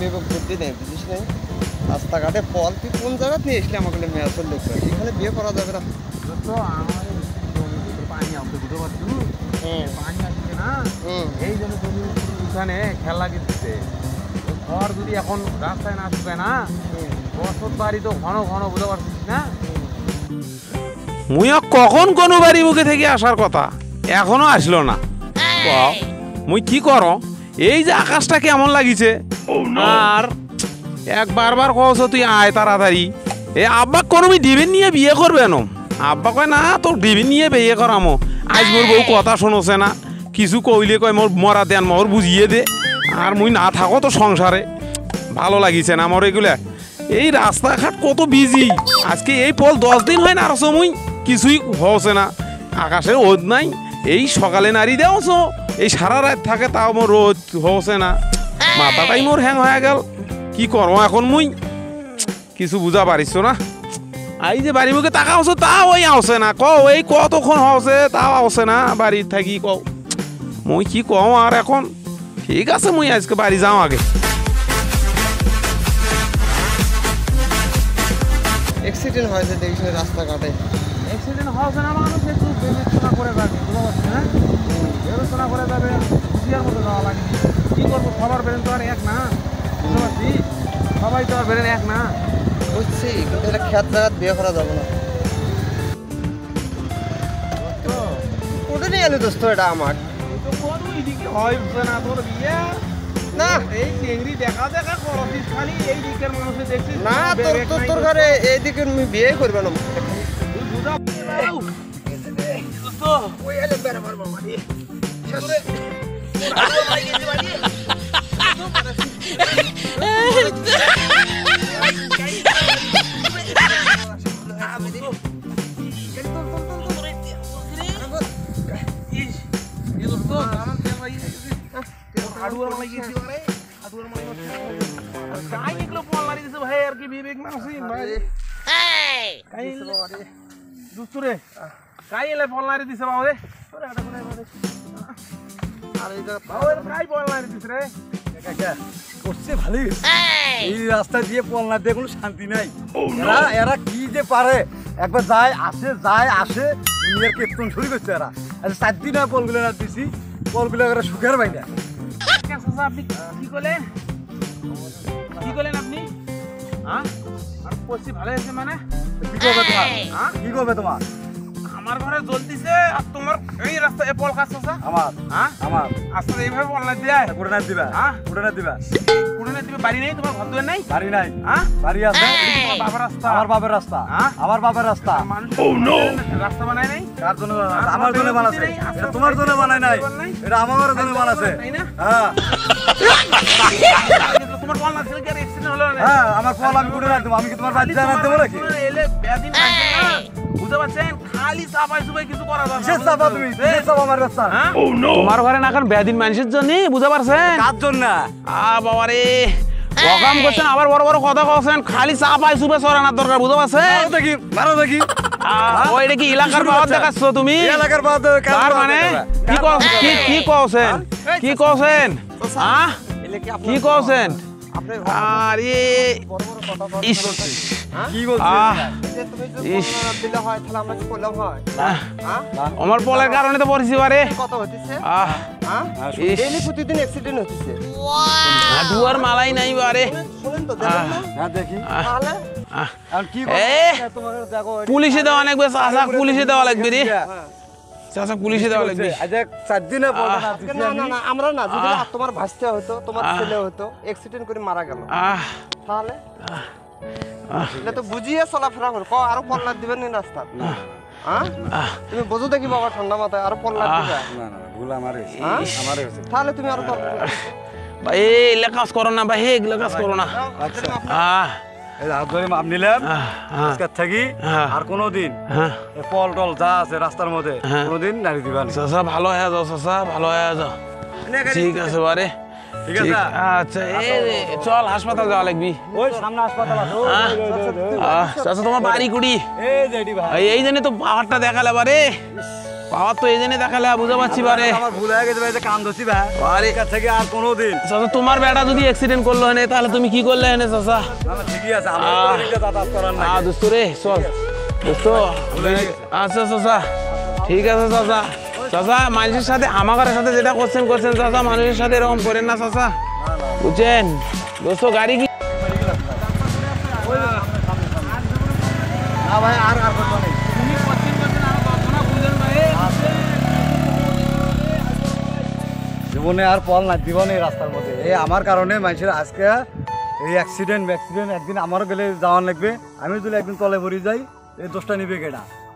বিবেক বুদ্ধি নেই, বুঝিস নাই? রাস্তাঘাটে পল তুই কোন জায়গা নিয়ে এসলে আমাকে মেয়ে আসল লোক এখানে বিয়ে করা যাবে না। তো আমার পানি আসতে বুঝতে পারছি, পানি আসছে না, এই জন্য তুমি উঠানে খেলা দিচ্ছে। ঘর যদি এখন রাস্তায় না আসবে না, বসত বাড়ি তো ঘন ঘন বুঝতে পারছিস না। মুইয়া কখন কোন বাড়ি মুখে থেকে আসার কথা এখনো আসলো না। মুই কি কর, এই যে আকাশটা কেমন লাগিছে, আর একবার কস তুই আয় তাড়াতাড়ি। এ আব্বা কোনো ডিবিন নিয়ে বিয়ে করবে না। আব্বা কয় না তোর ডিবিন নিয়ে বিয়ে করামো। আজ মোর বউ কথা শোনছে না, কিছু কইলে কয় মোর মরা দেন মোর বুঝিয়ে দে। আর মুই না থাকো তো সংসারে, ভালো লাগিছে না আমার এগুলা। এই রাস্তাঘাট কত বিজি, আজকে এই পল 10 দিন হয় না আসো মুই কিছুই হচ্ছে না। আকাশে রোদ নাই, এই সকালে নারী দেওছ, এই সারা রাত থাকে তাও মোর রোদ হচ্ছে না। মাথাটাই মোর হ্যাং হয়ে গেল, কি করবো এখন মুই কিছু বুঝা পারিস না। এই যে বাড়ি মুখে টাকা হচ্ছে তাও ওই আসে না, কও এই কতক্ষণ হচ্ছে তাও আসে না বাড়ি থাকি। কও মুই কি কও আর এখন। ঠিক আছে মুই আজকে বাড়ি যাও আগে। অ্যাক্সিডেন্ট হয়েছে দেখিস রাস্তাঘাটে। অ্যাক্সিডেন্ট হচ্ছে না, মানুষ একটু বিবেচনা করে যাবে, বুঝতে পারছি না, বিবেচনা করে যাবে, খুশিয়ার মতো যাওয়া লাগে। কি করবো, সবার বেরেন তো আর এক না, বুঝতে পারছি, সবাই তো আর বেরেন এক না। বুঝছি, কিন্তু এটা খেত জায়গায় বিয়ে করা যাবে না। কোথায় নিয়ে এলি দোস্ত এটা আমার? হয় না তোর বিয়ে না, এই চেংড়ি দেখা দেখা করছিস খালি, এই দিকের মানুষে দেখছিস না তোর ঘরে এইদিকে আমি বিয়ে করবে না। এই রাস্তা দিয়ে পল না দিয়ে কোনো শান্তি নাই। এরা কি যে পারে, একবার যায় আসে যায় আসে, নিজের কেতন শুরু করছে এরা। আচ্ছা 4 দিন হয় পলগুলো না দিছি, পলগুলো এরা সুখের পাই না। আপনি কি করলেন, কি করলেন আপনি? হ্যাঁ ভালো হয়েছে মানে কি করবে তোমার? কি করবে তোমার? আমার ঘরে জ্বলতিছে আর তোমার এই রাস্তায় পল কাছে আমার আমার আস্তে এইভাবে পল না দিয়ে কুড়ে না দিবা, কুড়ে না দিবা, কুড়ে না দিবে। বাড়ি নেই তোমার, ঘর দুয়ার নেই? বাড়ি নাই, বাড়ি আছে বাবার রাস্তা, আমার বাবার রাস্তা, আমার বাবার রাস্তা। রাস্তা বানায় নাই? কার জন্য? আমার জন্য বানাছে। এটা তোমার জন্য বানায় নাই, এটা আমার জন্য বানাছে। হ্যাঁ তোমার পল না ছিল কি আর অ্যাক্সিডেন্ট হলো না? হ্যাঁ আমার পল আমি কুড়ে না দেবো, আমি কি তোমার বাড়ি জানা দেবো নাকি? এলে ব্যাদিন বুঝতে পারছেন, খালি চাপাই সুপাই কিছু করা যাবে না। কিসের চাপা তুমি? কিসের চাপা আমার রাস্তা? তোমার ঘরে না এখন বেদিন মানুষের জন্য, বুঝতে পারছেন? কার জন্য? বাবা রে অকাম করছেন, আবার বড় বড় কথা কছেন, খালি চা পাই সুপে চড়ানোর দরকার, বুঝতে পারছেন? দেখি ভালো দেখি ওইটা কি এলাকার বাদ দেখাচ্ছ তুমি? এলাকার বাদ তার মানে কি কি কছেন, কি কছেন, কি কছেন? আরে ইস কি বলছিস? আমার পলের কারণে তো পড়েছি বারে। প্রতিদিন অ্যাক্সিডেন্ট হচ্ছে, দুয়ার মালাই নাই বারে। পুলিশে দেওয়া লাগবে, চাচা পুলিশে দেওয়া লাগবে রে, চাচা পুলিশে দেওয়া লাগবে। আমরা না, যদি তোমার ভাসতে হতো, তোমার ছেলে হতো, অ্যাক্সিডেন্ট করে মারা গেল, তাহলে এটা তো বুঝিয়ে চলাফেরা করো। আরো পল্লা দিবেন না রাস্তা? তুমি বোঝো দেখি বাবা ঠান্ডা মাথায়, আরো পল্লা দিবে? তাহলে তুমি আরো ভাই এগুলা কাজ করো না, ভাই এগুলা কাজ করো না। মাপ নিলাম থাকি, আর কোনোদিন পল টল যা আছে রাস্তার মধ্যে কোনোদিন নারী দিবা না। চাচা ভালো হয়ে যাও, চাচা ভালো হয়ে যাও। ঠিক আছে বারে, ঠিক আছে। আচ্ছা চল হাসপাতাল যাওয়া লাগবি। ওই সামনে হাসপাতাল আছে। চাচা তোমার বাড়ি কুড়ি এই জন্য তো পাহাড়টা দেখালে বারে। পাওয়ার তো এই জন্য দেখালে বুঝতে পারছি পারে আমার ভুল হয়ে গেছে ভাই, যে কান ধরছি ভাই আরে এখান থেকে আর কোনোদিন চাচা তোমার বেটা যদি অ্যাক্সিডেন্ট করলো হেনে তাহলে তুমি কি করলে হেনে চাচা আমার ঠিকই আছে, আমার তো এদিকে যাতায়াত করার নাই। দোস্ত রে চল দোস্ত আচ্ছা চাচা ঠিক আছে চাচা চাচা মানুষের সাথে আমার সাথে যেটা করছেন চাচা মানুষের সাথে এরকম করেন না চাচা বুঝছেন দোস্ত গাড়ি কি না ভাই আর করবো নেই। জীবনে আর পল না জীবনে রাস্তার মধ্যে এই আমার কারণে মানুষের আজকে এই অ্যাক্সিডেন্ট একদিন আমারও গেলে যাওয়ার লাগবে। আমি যদি একদিন তলে ভরি যাই এই দোষটা নিবে কেটা?